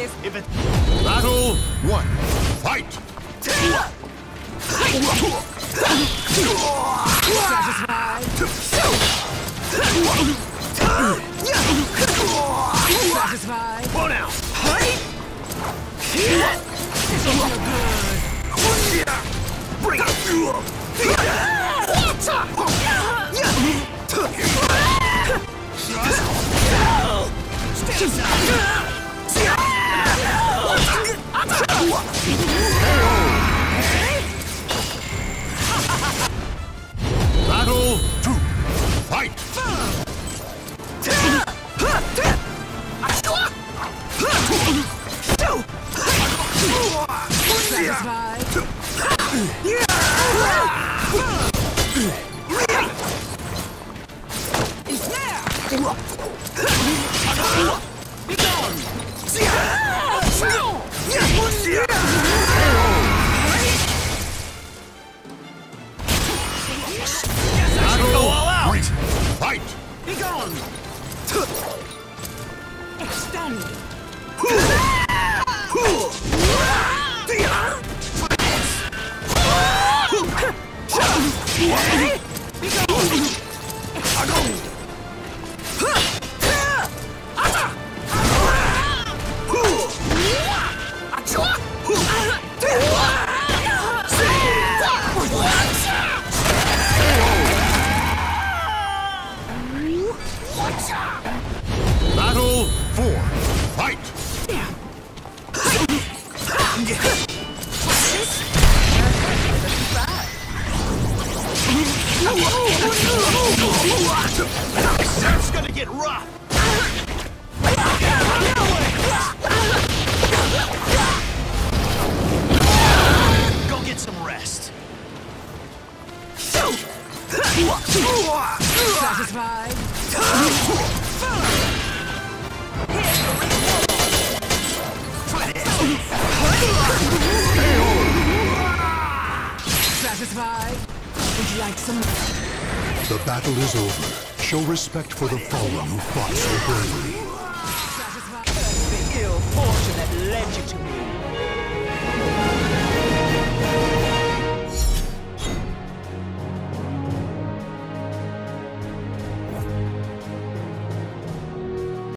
this. If it... Battle 1. Fight! Satisfied. Satisfied. Whoa now! Bring it! Battle 2. Fight! Satisfied. It's there. Be gone. Battle 3. Fight! Be gone. Extend. Battle 4. Fight! It's gonna get rough! Go get some rest. Satisfied. Satisfied. Would you like some? The battle is over. Show respect for the fallen who fought so bravely.